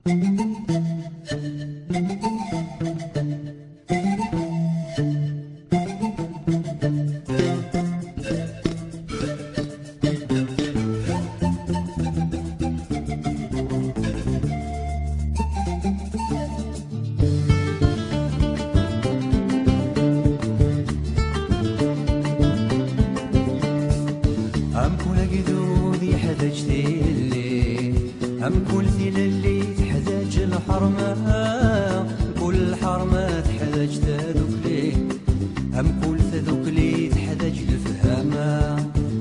هم كل قدودي حدجتي اللي هم كل ثيل اللي تحدج الحرمة كل الحرمة تحدجت ذوك لي هم كل ذوك لي تحدج الفهامة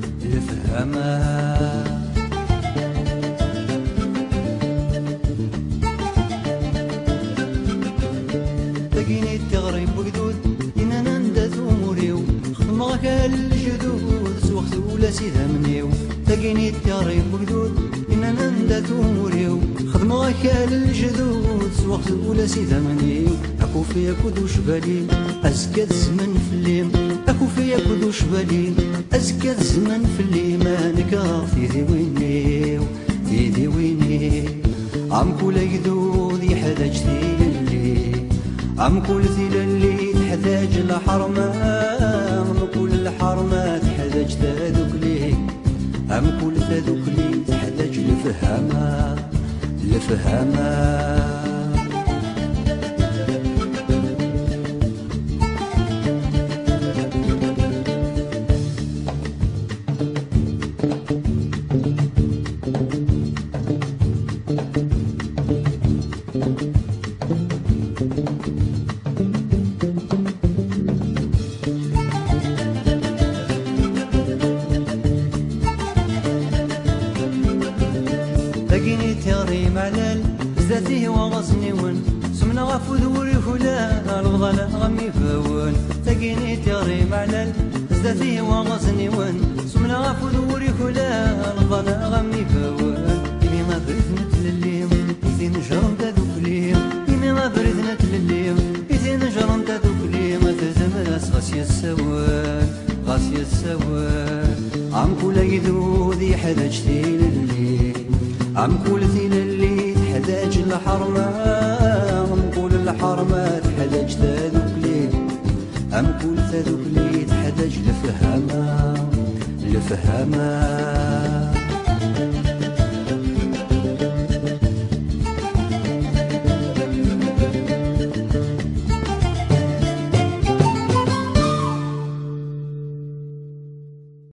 تقيني التغريب وقدود إنا نندز أموريو خدمك الجدود سوخت ولا سيدها منيو تقيني التغريب وقدود إنا نندز أموريو خدمك الجدود سوخت ولا سيدها منيو أكو فيا كدوش بالي أزكى الزمن في الليم أكو فيا كدوش بالي أزكى الزمن في الليم نكار تيدي وينيو تيدي وينيو عم كل قدود يحتاجتي عم كل ثيل اللي تحتاج الحرمة عم كل الحرمة تحتاج تذوك لي عم كل تذوك لي تحتاج لفهامة تقيني تغريم على ذاته وغصني ون سمنا غفوذ وريفولا الغضلا غمي فون تقيني تغريم على ذاته وغصني ون سمنا غفوذ وريفولا الغضلا غمي فون إني ما بريد مثل الليم إذي نجرم تذوك ليم إني ما بريد مثل الليم إذي نجرم تذوك ليم تزمرس غاسية السوان عم كل قدودي حدجتي للي عم كل ثيل اللي تحتاج الحرمة عم كل الحرمة تحتاج تذوك لي عم كل تذوك لي تحتاج لفهامة